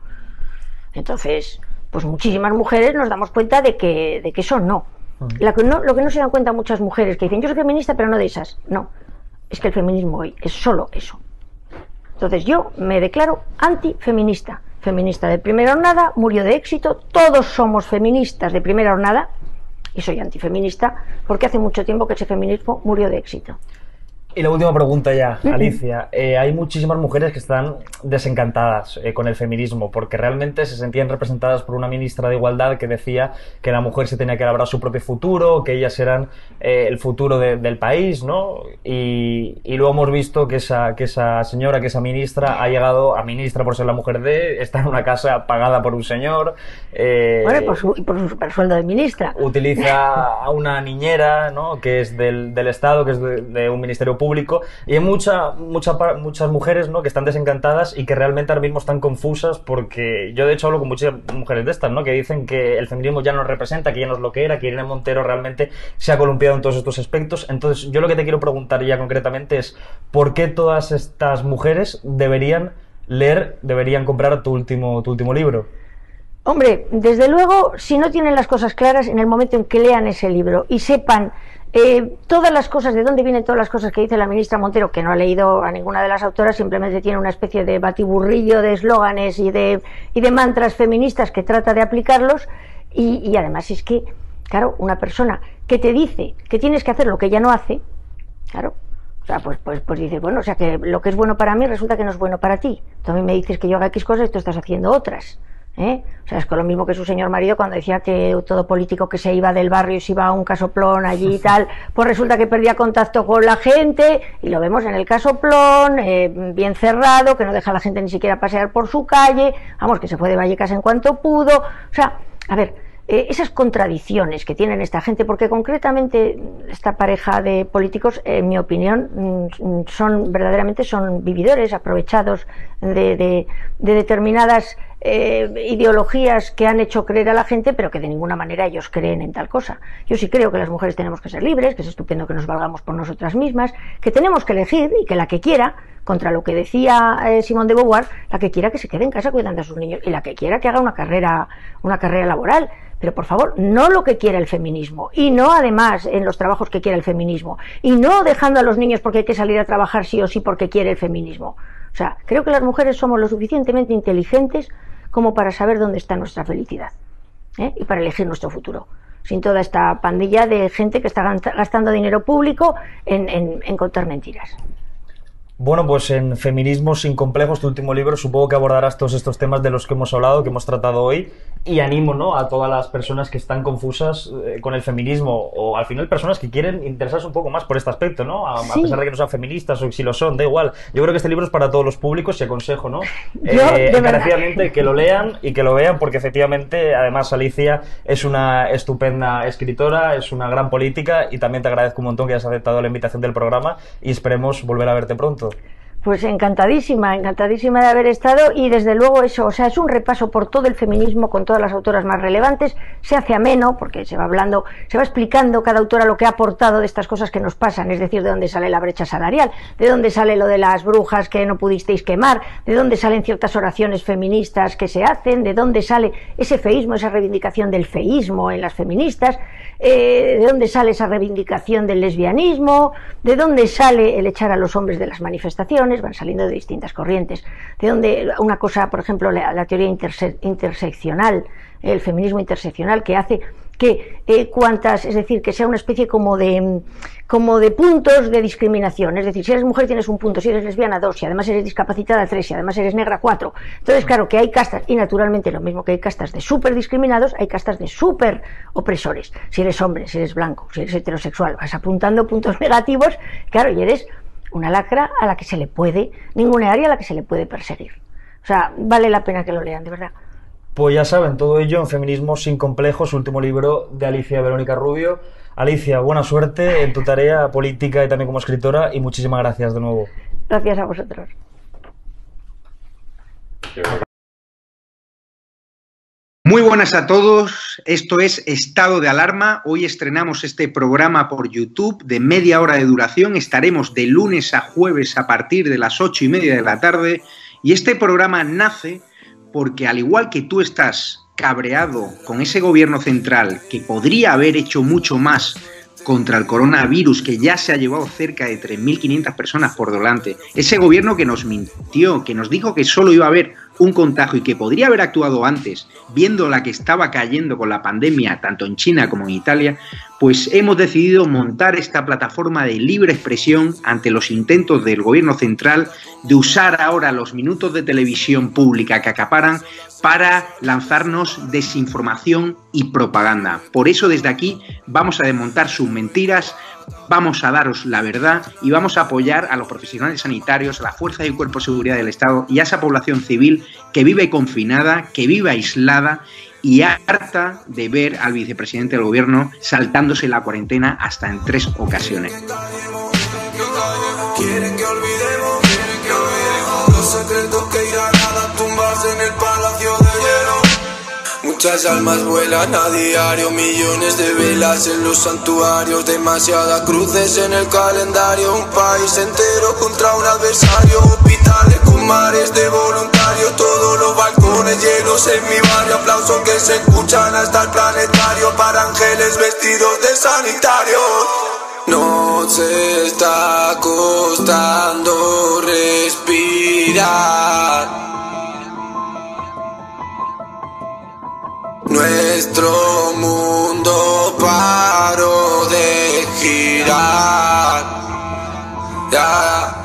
Entonces, pues muchísimas mujeres nos damos cuenta de que, de que eso no. La que no. Lo que no se dan cuenta muchas mujeres que dicen, yo soy feminista, pero no de esas. No, es que el feminismo hoy es solo eso. Entonces yo me declaro antifeminista. Feminista de primera hornada, murió de éxito. Todos somos feministas de primera hornada. Y soy antifeminista porque hace mucho tiempo que ese feminismo murió de éxito.
Y la última pregunta ya, Alicia. Eh, hay muchísimas mujeres que están desencantadas eh, con el feminismo porque realmente se sentían representadas por una ministra de Igualdad que decía que la mujer se tenía que labrar su propio futuro, que ellas eran eh, el futuro de, del país, ¿no? Y, y luego hemos visto que esa, que esa señora, que esa ministra ha llegado a ministra por ser la mujer de, está en una casa pagada por un señor. Eh,
bueno, por su, por su supersueldo de ministra.
Utiliza a una niñera, ¿no?, que es del, del Estado, que es de, de un ministerio público, y hay mucha, mucha, muchas mujeres, ¿no?, que están desencantadas y que realmente ahora mismo están confusas porque yo de hecho hablo con muchas mujeres de estas, ¿no?, que dicen que el feminismo ya no representa, que ya no es lo que era, que Irene Montero realmente se ha columpiado en todos estos aspectos. Entonces yo lo que te quiero preguntar ya concretamente es ¿por qué todas estas mujeres deberían leer, deberían comprar tu último, tu último libro?
Hombre, desde luego, si no tienen las cosas claras, en el momento en que lean ese libro y sepan Eh, todas las cosas, ¿de dónde vienen todas las cosas que dice la ministra Montero? Que no ha leído a ninguna de las autoras, simplemente tiene una especie de batiburrillo de eslóganes y de, y de mantras feministas que trata de aplicarlos, y, y además es que, claro, una persona que te dice que tienes que hacer lo que ella no hace, claro, o sea, pues, pues, pues dices, bueno, o sea, que lo que es bueno para mí resulta que no es bueno para ti. Tú a mí me dices que yo haga X cosas y tú estás haciendo otras. ¿Eh? O sea, es con lo mismo que su señor marido cuando decía que todo político que se iba del barrio y se iba a un casoplón allí y tal, pues resulta que perdía contacto con la gente, y lo vemos en el casoplón, eh, bien cerrado, que no deja a la gente ni siquiera pasear por su calle, vamos, que se fue de Vallecas en cuanto pudo. O sea, a ver, eh, esas contradicciones que tienen esta gente, porque concretamente esta pareja de políticos, en mi opinión, son verdaderamente son vividores aprovechados de, de, de determinadas Eh, ideologías que han hecho creer a la gente, pero que de ninguna manera ellos creen en tal cosa. Yo sí creo que las mujeres tenemos que ser libres, que es estupendo que nos valgamos por nosotras mismas, que tenemos que elegir, y que la que quiera, contra lo que decía eh, Simone de Beauvoir, la que quiera que se quede en casa cuidando a sus niños, y la que quiera que haga una carrera, una carrera laboral, pero por favor, no lo que quiera el feminismo, y no además en los trabajos que quiera el feminismo, y no dejando a los niños porque hay que salir a trabajar sí o sí porque quiere el feminismo. O sea, creo que las mujeres somos lo suficientemente inteligentes como para saber dónde está nuestra felicidad, ¿eh? Y para elegir nuestro futuro, sin toda esta pandilla de gente que está gastando dinero público en, en, en contar mentiras.
Bueno, pues en Feminismos sin complejos, tu último libro, supongo que abordarás todos estos temas de los que hemos hablado, que hemos tratado hoy, y animo, ¿no?, a todas las personas que están confusas eh, con el feminismo, o al final personas que quieren interesarse un poco más por este aspecto, ¿no?, a,
sí.
a pesar de que no sean feministas o si lo son, da igual. Yo creo que este libro es para todos los públicos y aconsejo, ¿no?, eh, encarecidamente que lo lean y que lo vean, porque efectivamente, además, Alicia es una estupenda escritora, es una gran política, y también te agradezco un montón que hayas aceptado la invitación del programa, y esperemos volver a verte pronto.
Pues encantadísima, encantadísima de haber estado, y desde luego eso, o sea, es un repaso por todo el feminismo con todas las autoras más relevantes, se hace ameno porque se va hablando, se va explicando cada autora lo que ha aportado de estas cosas que nos pasan, es decir, de dónde sale la brecha salarial, de dónde sale lo de las brujas que no pudisteis quemar, de dónde salen ciertas oraciones feministas que se hacen, de dónde sale ese feísmo, esa reivindicación del feísmo en las feministas, eh, de dónde sale esa reivindicación del lesbianismo, de dónde sale el echar a los hombres de las manifestaciones, van saliendo de distintas corrientes, de donde una cosa, por ejemplo, la, la teoría interse interseccional, el feminismo interseccional, que hace que eh, cuantas, es decir, que sea una especie como de, como de puntos de discriminación, es decir, si eres mujer tienes un punto, si eres lesbiana dos, si además eres discapacitada tres, si además eres negra cuatro. Entonces, claro, que hay castas, y naturalmente lo mismo que hay castas de súper discriminados, hay castas de súper opresores. Si eres hombre, si eres blanco, si eres heterosexual, vas apuntando puntos negativos, claro, y eres una lacra a la que se le puede ningunear y a la que se le puede perseguir. O sea, vale la pena que lo lean, de verdad.
Pues ya saben, todo ello en Feminismos sin complejos, último libro de Alicia Verónica Rubio. Alicia, buena suerte en tu tarea política y también como escritora, y muchísimas gracias de nuevo.
Gracias a vosotros.
Muy buenas a todos, esto es Estado de Alarma. Hoy estrenamos este programa por YouTube de media hora de duración. Estaremos de lunes a jueves a partir de las ocho y media de la tarde, y este programa nace porque, al igual que tú estás cabreado con ese gobierno central que podría haber hecho mucho más contra el coronavirus, que ya se ha llevado cerca de tres mil quinientas personas por delante, ese gobierno que nos mintió, que nos dijo que solo iba a haber un contagio y que podría haber actuado antes, viendo la que estaba cayendo con la pandemia tanto en China como en Italia, pues hemos decidido montar esta plataforma de libre expresión ante los intentos del gobierno central de usar ahora los minutos de televisión pública que acaparan para lanzarnos desinformación y propaganda. Por eso, desde aquí vamos a desmontar sus mentiras, vamos a daros la verdad y vamos a apoyar a los profesionales sanitarios, a las fuerzas y cuerpos de seguridad del Estado y a esa población civil que vive confinada, que vive aislada y harta de ver al vicepresidente del gobierno saltándose la cuarentena hasta en tres ocasiones. Quieren que olvidemos, quieren que olvidemos los secretos que irán a tumbarse en el palacio de hielo. Muchas almas vuelan a diario, millones de velas en los santuarios, demasiadas cruces en el calendario, un país entero contra un adversario, hospitales con mares de voluntarios, todos los balcones llenos en mi barrio, aplausos que se escuchan hasta el planetario para ángeles vestidos de sanitarios.
Nos está costando respirar. Nuestro mundo paró de girar. Ya.